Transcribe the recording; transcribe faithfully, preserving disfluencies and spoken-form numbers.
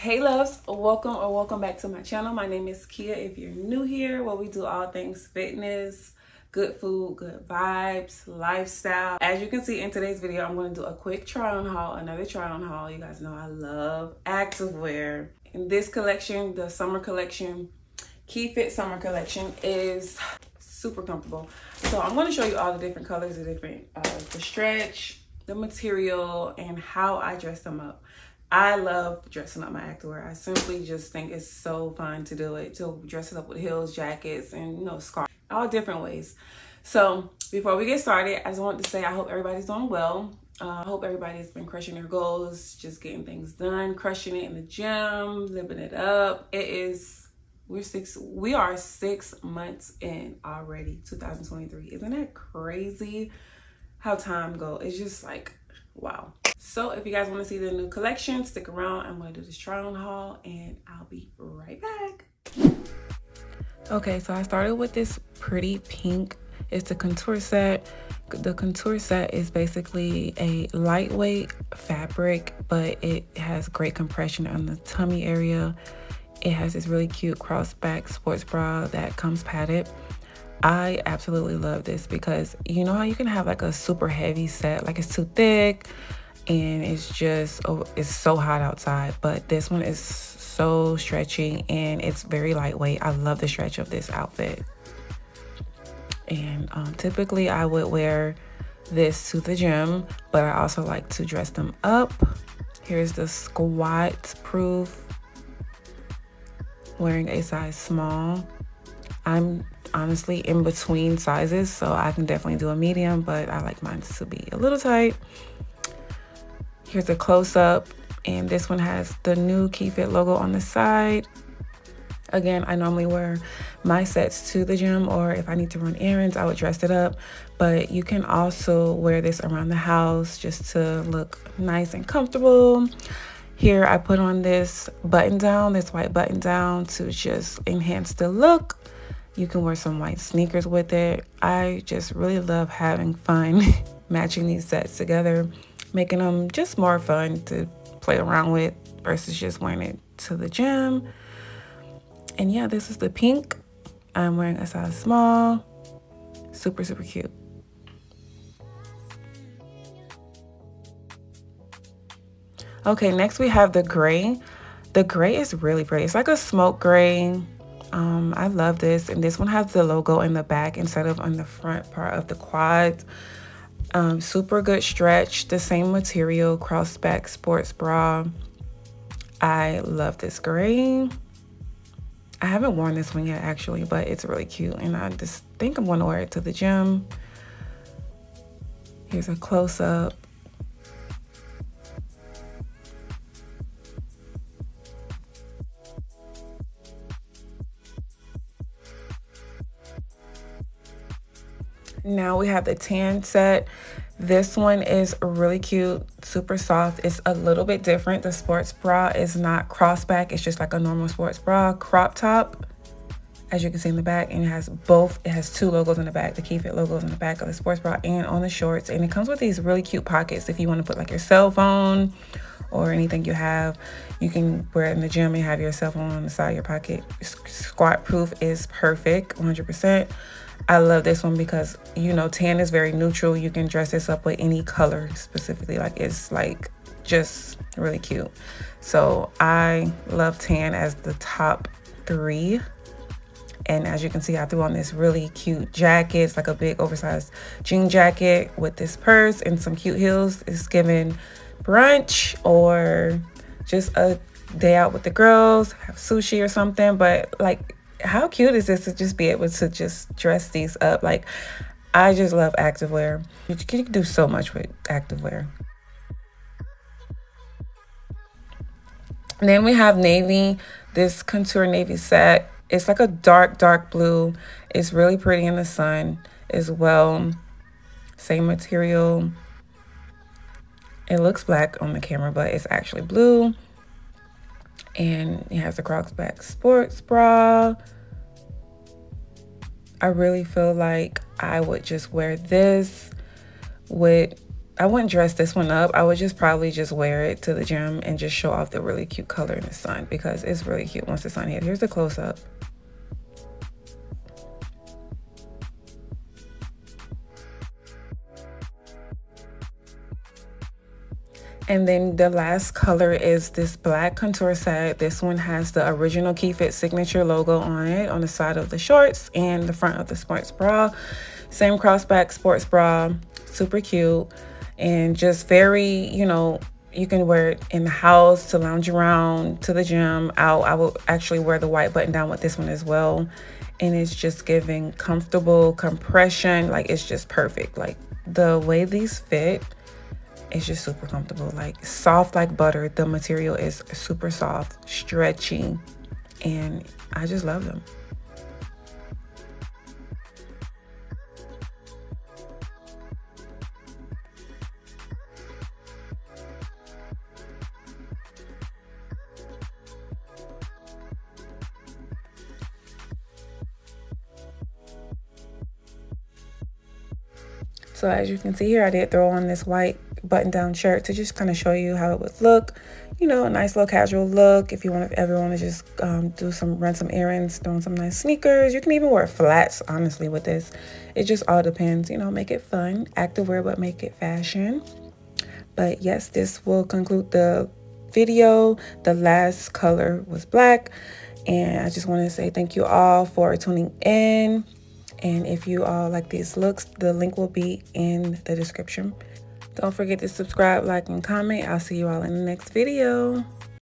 Hey loves, welcome or welcome back to my channel. My name is Kia. If you're new here, where we do all things fitness, good food, good vibes, lifestyle. As you can see in today's video, I'm going to do a quick try on haul, another try on haul. You guys know I love activewear. In this collection, the summer collection, KeyFit summer collection, is super comfortable. So I'm going to show you all the different colors, the different, uh, the stretch, the material, and how I dress them up. I love dressing up my activewear. I simply just think it's so fun to do it, to dress it up with heels, jackets, and you know, scarves, all different ways. So before we get started, I just want to say I hope everybody's doing well. Uh, I hope everybody's been crushing their goals, just getting things done, crushing it in the gym, living it up. It is, we're six, we are six months in already, two thousand twenty-three. Isn't that crazy how time goes? It's just like, wow. So if you guys want to see the new collection, stick around. I'm going to do this try on haul and I'll be right back. Okay, so I started with this pretty pink. It's the contour set. The contour set is basically a lightweight fabric, but it has great compression on the tummy area. It has this really cute crossback sports bra that comes padded. I absolutely love this because you know how you can have like a super heavy set, like it's too thick and it's just, oh, it's so hot outside, but this one is so stretchy and it's very lightweight. I love the stretch of this outfit. And um, typically I would wear this to the gym, but I also like to dress them up. Here's the squat proof, wearing a size small. I'm honestly in between sizes, so I can definitely do a medium, but I like mine to be a little tight. Here's a close-up, and this one has the new KeyFit logo on the side. Again, I normally wear my sets to the gym, or if I need to run errands, I would dress it up. But you can also wear this around the house just to look nice and comfortable. Here I put on this button down, this white button down, to just enhance the look. You can wear some white sneakers with it. I just really love having fun matching these sets together, making them just more fun to play around with versus just wearing it to the gym. And yeah, this is the pink. I'm wearing a size small. Super, super cute. Okay, next we have the gray. The gray is really pretty. It's like a smoke gray. Um, I love this, and this one has the logo in the back instead of on the front part of the quads. Um, super good stretch, the same material, crossback sports bra. I love this gray. I haven't worn this one yet actually, but it's really cute, and I just think I'm going to wear it to the gym. Here's a close-up. Now we have the tan set. This one is really cute, super soft. It's a little bit different. The sports bra is not crossback. It's just like a normal sports bra, crop top, as you can see in the back. And it has both, it has two logos in the back, the KeyFit logos in the back of the sports bra and on the shorts. And it comes with these really cute pockets. If you want to put like your cell phone or anything you have, you can wear it in the gym and have your cell phone on the side of your pocket. Squat proof is perfect, one hundred percent. I love this one because, you know, tan is very neutral. You can dress this up with any color specifically. Like, it's like just really cute. So I love tan as the top three. And as you can see, I threw on this really cute jacket. It's like a big oversized jean jacket with this purse and some cute heels. It's giving brunch or just a day out with the girls, have sushi or something. But like, how cute is this to just be able to just dress these up? Like, I just love activewear. You can do so much with activewear. And then we have navy, this contour navy set. It's like a dark, dark blue. It's really pretty in the sun as well. Same material. It looks black on the camera, but it's actually blue. And it has a crossback sports bra. I really feel like I would just wear this with I wouldn't dress this one up. I would just probably just wear it to the gym and just show off the really cute color in the sun, because it's really cute once the sun hits. Here's a close-up. And then the last color is this black contour set. This one has the original KeyFit signature logo on it, on the side of the shorts and the front of the sports bra. Same crossback sports bra, super cute, and just very, you know, you can wear it in the house, to lounge around, to the gym, out. I will actually wear the white button down with this one as well. And it's just giving comfortable compression. Like, it's just perfect. Like, the way these fit, it's just super comfortable, like soft like butter. The material is super soft, stretchy, and I just love them. So as you can see here, I did throw on this white button-down shirt to just kind of show you how it would look. You know, a nice little casual look. If you want to ever want to just um, do some, run some errands, throw on some nice sneakers. You can even wear flats, honestly, with this. It just all depends, you know, make it fun. Activewear, but make it fashion. But yes, this will conclude the video. The last color was black. And I just want to say thank you all for tuning in. And if you all like these looks, the link will be in the description. Don't forget to subscribe, like, and comment. I'll see you all in the next video.